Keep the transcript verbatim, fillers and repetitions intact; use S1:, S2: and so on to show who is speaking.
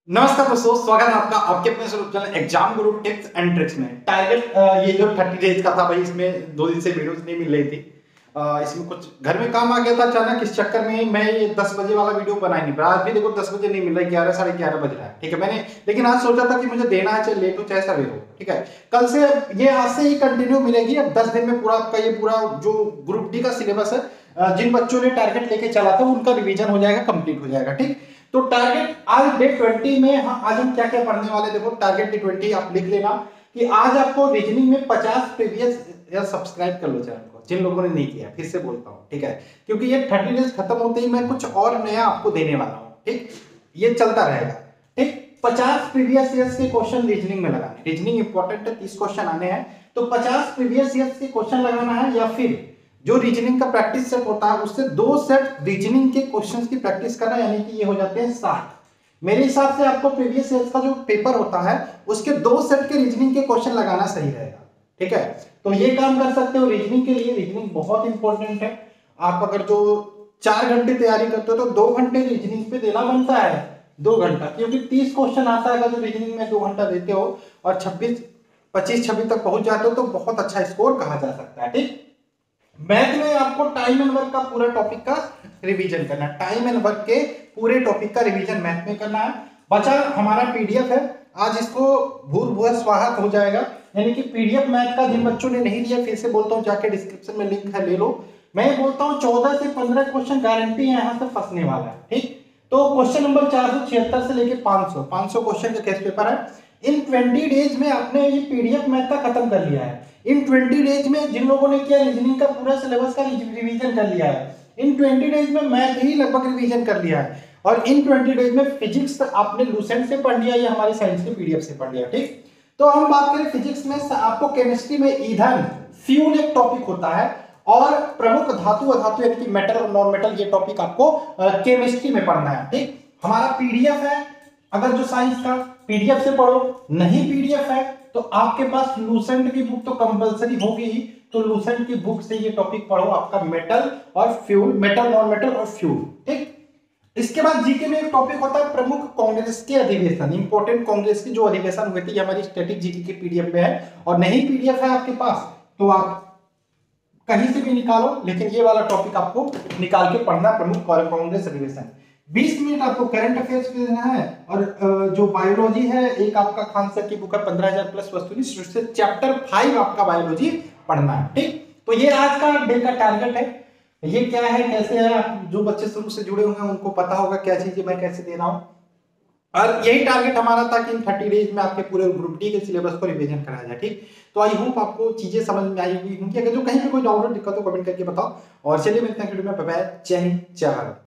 S1: नमस्कार दोस्तों, स्वागत है आपका आपके अपने YouTube channel exam guru tips and tricks में। टारगेट ये जो तीस डेज का था भाई, इसमें दो दिन से वीडियोस नहीं मिल रही थी। आ, इसमें कुछ घर में काम आ गया था अचानक, इस चक्कर में मैं ये दस बजे वाला वीडियो बना ही नहीं पाया। आज भी देखो दस बजे नहीं मिल रहा है, ग्यारह साढ़े ग्यारह बज रहा है। ठीक है, मैंने लेकिन आज सोचा था कि मुझे देना है, चाहे लेट हो चाहे सवेर हो। ठीक है, कल से ये आज से ही कंटिन्यू मिलेगी। अब दस दिन में पूरा आपका ये पूरा जो ग्रुप डी का सिलेबस है, जिन बच्चों ने टारगेट लेके चला था उनका रिवीजन हो जाएगा, कंप्लीट हो जाएगा। ठीक, तो टारगेट आज डे बीस में हाँ, आज हम क्या क्या पढ़ने वाले देखो। टारगेट डे बीस आप लिख लेना कि आज आपको रीजनिंग में पचास प्रीवियस या सब्सक्राइब कर लो चैनल को जिन लोगों ने नहीं किया, फिर से बोलता हूँ। ठीक है, क्योंकि ये तीस डेज खत्म होते ही मैं कुछ और नया आपको देने वाला हूँ। ठीक, ये चलता रहेगा। ठीक, पचास प्रीवियस ईयर्स के क्वेश्चन रीजनिंग में लगाने। रीजनिंग इंपॉर्टेंट है, तीस क्वेश्चन आने हैं, तो पचास प्रीवियस ईयर्स के क्वेश्चन लगाना है, या फिर जो रीजनिंग का प्रैक्टिस सेट होता है उससे दो सेट रीजनिंग के क्वेश्चंस की प्रैक्टिस करना, यानी कि ये हो जाते हैं साठ। मेरे हिसाब से आपको प्रीवियस ईयर का जो पेपर होता है उसके दो सेट के रीजनिंग के क्वेश्चन लगाना सही रहेगा। ठीक है, तो ये काम कर सकते हो रीजनिंग के लिए। रीजनिंग बहुत इंपॉर्टेंट है। आप अगर जो चार घंटे तैयारी करते हो तो दो घंटे रीजनिंग पे देना बनता है, दो घंटा, क्योंकि तीस क्वेश्चन आता है जो रीजनिंग में दो घंटा देते हो और छब्बीस पच्चीस छब्बीस तक पहुंच जाते हो तो बहुत अच्छा स्कोर कहा जा सकता है। ठीक, मैथ में आपको टाइम एंड वर्क का पूरा टॉपिक का रिवीजन करना है। टाइम एंड वर्क के पूरे टॉपिक का रिवीजन मैथ में करना है। बचा हमारा पीडीएफ है, आज इसको भूल भुआ स्वाहा हो जाएगा, यानी कि पीडीएफ मैथ का जिन बच्चों ने नहीं लिया, फिर से बोलता हूँ जाके डिस्क्रिप्शन में लिंक है, ले लो। मैं बोलता हूँ चौदह से पंद्रह क्वेश्चन गारंटी है यहाँ से फंसने वाला है। ठीक, तो क्वेश्चन नंबर चार सौ छिहत्तर से लेके पांच सौ पांच सौ क्वेश्चन का टेस्ट पेपर है। इन बीस डेज में आपने ये पीडीएफ मैथ का खत्म कर लिया है। इन बीस डेज में जिन लोगों ने किया रीजनिंग का पूरा सिलेबस का रिवीजन कर लिया है। इन बीस डेज में मैथ ही लगभग रिवीजन कर लिया है। और इन बीस डेज में फिजिक्स आपने लूसेंट से पढ़ लिया या हमारे साइंस के पीडीएफ से पढ़ लिया। ठीक, तो हम बात करें फिजिक्स में, आपको केमिस्ट्री में ईंधन फ्यूल एक टॉपिक होता है, और प्रमुख धातु अधातु यानी कि मेटल और नॉन मेटल, ये टॉपिक आपको केमिस्ट्री में पढ़ना है। ठीक, हमारा पीडीएफ है, अगर जो साइंस का पीडीएफ से पढ़ो, नहीं पीडीएफ है तो आपके पास लूसेंट की बुक तो कंपलसरी होगी ही, तो लूसेंट की बुक से ये टॉपिक पढ़ो, आपका मेटल और फ्यूल, मेटल नॉन मेटल और फ्यूल। ठीक, इसके बाद जीके में एक टॉपिक होता है प्रमुख कांग्रेस के अधिवेशन, इंपॉर्टेंट कांग्रेस की जो अधिवेशन हुए थे, ये हमारी स्टैटिक जीके के पीडीएफ में है। और नहीं पीडीएफ है आपके पास तो आप कहीं से भी निकालो, लेकिन ये वाला टॉपिक आपको निकाल के पढ़ना, प्रमुख कांग्रेस अधिवेशन। बीस मिनट आपको करंट अफेयर्स पे देना है, और जो बायोलॉजी है, एक आपका खान सर की बुक है पंद्रह हजार प्लस वस्तुनिष्ठ, उससे चैप्टर फाइव आपका बायोलॉजी पढ़ना है। ठीक, तो ये आज का डे का टारगेट है। ये क्या है, कैसे है, जो बच्चे शुरू से जुड़े हुए हैं उनको पता होगा क्या चीजें मैं कैसे दे रहा हूँ। और यही टारगेट हमारा था कि इन तीस डेज में आपके पूरे ग्रुप डी के सिलेबस को रिवीजन कराया जाए। ठीक, तो आई होप आपको चीजें समझ में आई हुई होंगी। अगर जो कहीं पे कोई डाउट दिक्कत हो कमेंट करके बताओ, और चलिए मिलते हैं वीडियो में। बाय बाय, जय हिंद, जय भारत।